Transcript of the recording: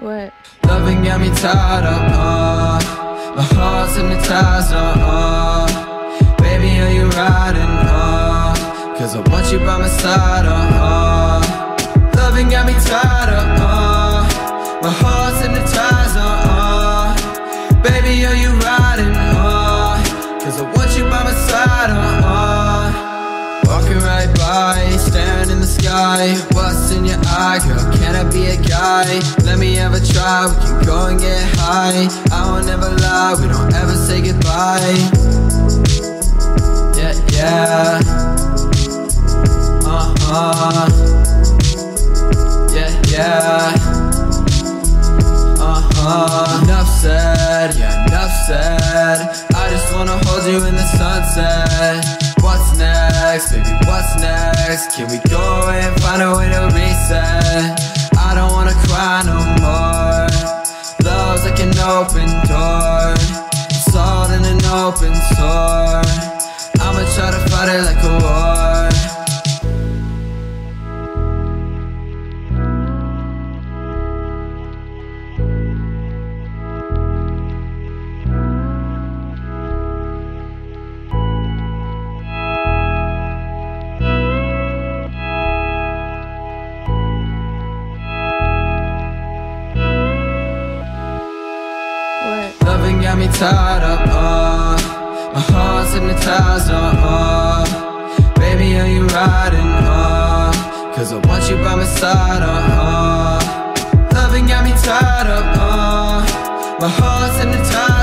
What? Loving got me tied up, my heart's hypnotized, baby, are you riding, cause I want you by my side, Loving got me tied up, my heart's hypnotized, baby, are you riding, cause I want you by my side, Walking right by, staring in the sky. What's in your eye, girl? Can I be a guy? Let me have a try, we can go and get high. I won't ever lie, we don't ever say goodbye. Yeah, yeah. Yeah, yeah. Enough said, yeah, enough said. I just wanna hold you in the sunset. What's next, baby, what's next? Can we go away and find a way to reset? I don't wanna cry no more. Love's like an open door, it's all in an open sore. I'ma try to fight it like a war. Loving got me tied up, my heart's hypnotized, baby, are you riding, cause I want you by my side, Loving got me tied up, my heart's hypnotized.